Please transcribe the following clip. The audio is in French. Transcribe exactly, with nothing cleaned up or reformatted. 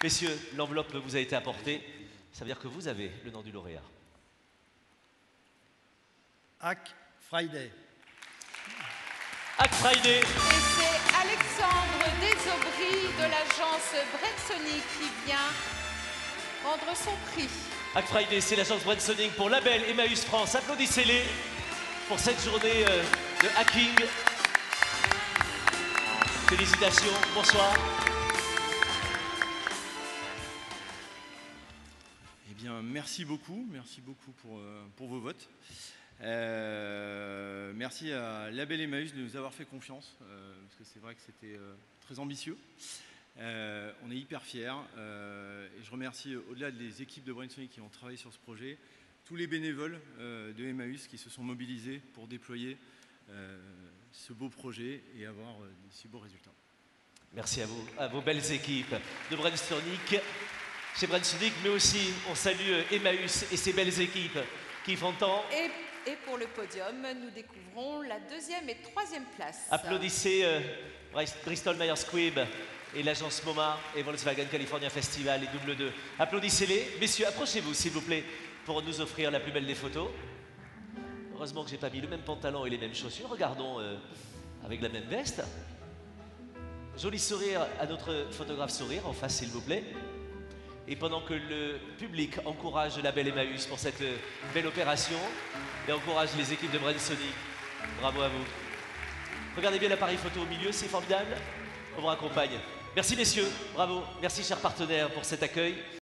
Messieurs, l'enveloppe vous a été apportée. Ça veut dire que vous avez le nom du lauréat. Hack Friday. Hack Friday. Et c'est Alexandre Desaubry de l'agence Brensonic qui vient rendre son prix. Hack Friday, c'est l'agence Brensonic pour Label Emmaüs France. Applaudissez-les pour cette journée euh, de hacking. Félicitations, bonsoir. Eh bien, merci beaucoup, merci beaucoup pour, euh, pour vos votes. Euh, merci à Label Emmaüs de nous avoir fait confiance, euh, parce que c'est vrai que c'était euh, très ambitieux. Euh, on est hyper fiers, euh, et je remercie, au-delà des équipes de Brensonic qui ont travaillé sur ce projet, tous les bénévoles euh, de Emmaüs qui se sont mobilisés pour déployer euh, ce beau projet et avoir euh, de si beaux résultats. Merci à vous, à vos belles équipes de Brensonic, chez Brensonic, mais aussi on salue Emmaüs et ses belles équipes qui font tant. Et, et pour le podium, nous découvrons la deuxième et troisième place. Applaudissez euh, Bristol Myers Squibb et l'agence MoMA et Volkswagen California Festival et Double deux. Applaudissez-les. Messieurs, approchez-vous s'il vous plaît pour nous offrir la plus belle des photos. Heureusement que j'ai pas mis le même pantalon et les mêmes chaussures. Regardons euh, avec la même veste. Joli sourire à notre photographe sourire en face s'il vous plaît. Et pendant que le public encourage le Label Emmaüs pour cette euh, belle opération et encourage les équipes de Brensonic, bravo à vous. Regardez bien l'appareil photo au milieu, c'est formidable. On vous raccompagne. Merci messieurs, bravo. Merci chers partenaires pour cet accueil.